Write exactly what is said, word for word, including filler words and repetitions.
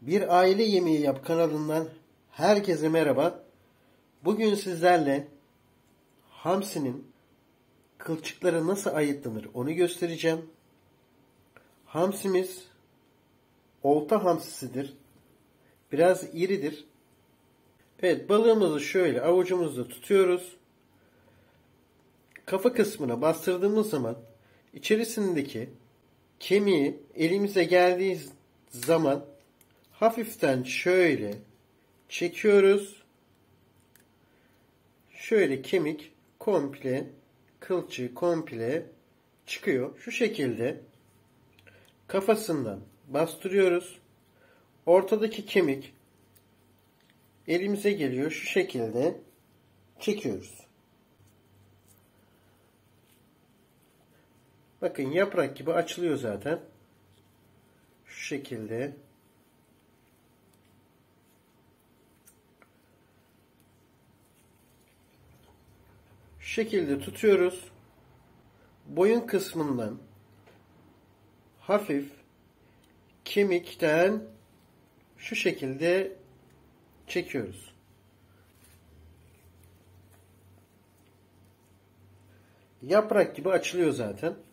Bir Aile Yemeği Yap kanalından herkese merhaba. Bugün sizlerle hamsinin kılçıkları nasıl ayıtlanır onu göstereceğim. Hamsimiz olta hamsisidir. Biraz iridir. Evet, balığımızı şöyle avucumuzda tutuyoruz. Kafa kısmına bastırdığımız zaman içerisindeki kemiği elimize geldiği zaman hafiften şöyle çekiyoruz. Şöyle kemik komple, kılçığı komple çıkıyor. Şu şekilde kafasından bastırıyoruz. Ortadaki kemik elimize geliyor. Şu şekilde çekiyoruz. Bakın yaprak gibi açılıyor zaten. Şu şekilde. Şu şekilde tutuyoruz. Boyun kısmından hafif kemikten şu şekilde çekiyoruz. Yaprak gibi açılıyor zaten.